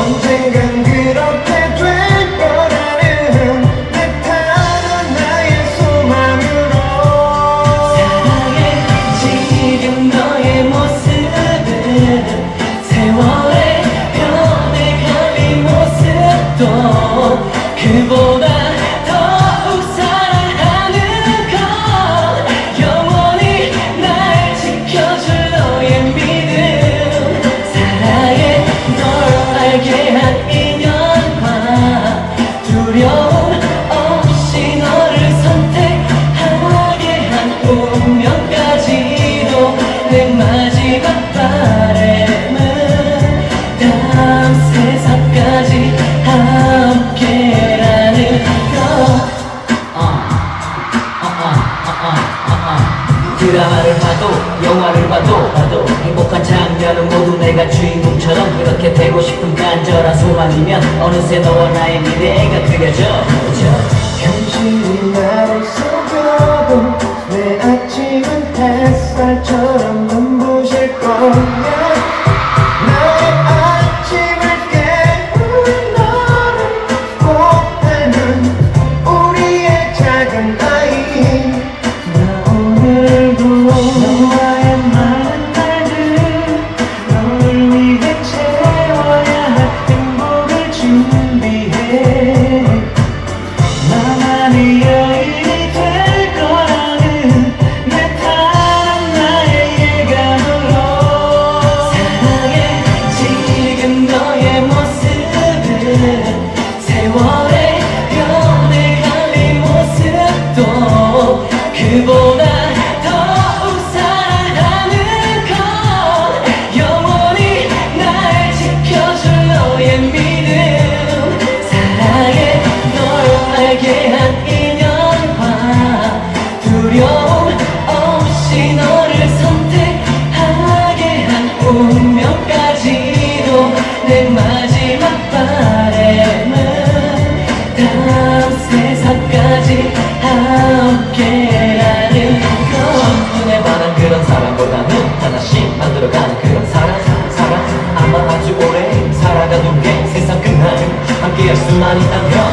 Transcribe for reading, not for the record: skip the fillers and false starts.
언젠간 그렇게 될 거라는 느타는 나의 소망으로 사랑해 지금 너의 모습은 세월의 변해가는 모습도 그보다 더욱 사랑하는 것 영원히 날 지켜줄 너의 믿음 사랑해 널 알게 한 인연과 두려움 없이 너를 선택하게 한 운명까지도 내 마지막 바람은 다음 세상까지 함께라는 것 드라마를 봐도 영화를 봐도 행복한 장면은 모두 내가 주인공처럼 그렇게 되고 싶은 간절한 소망이면 어느새 너와 나의 미래가 그려져 현실이 나를 속여도 내 아침은 햇살처럼 눈부실 거야 나의 아침을 깨우는 너를 보내는 우리의 작은 아이 나 오늘도 너와의 많은 날들 너를 위해 채워야 할 행복을 준비해 나만이 여인이 될 거라는 내 타는 나의 예감으로 사랑해 지금 너의 모습은 세월의 변해가는 모습도 그보다 더욱 사랑하는 것 영원히 날 지켜줄 너의 믿음 사랑해 널 알게 한 인연과 두려움 없이 너를 선택하게 한 운명까지도 내 마지막 바람은 다음 세상까지 함께라는 것 첫눈에 반한 그런 사랑보다는 하나씩 만들어가는 그런 사랑 아마 아주 오래 살아가는 게 세상 끝나면 함께할 수만 있다면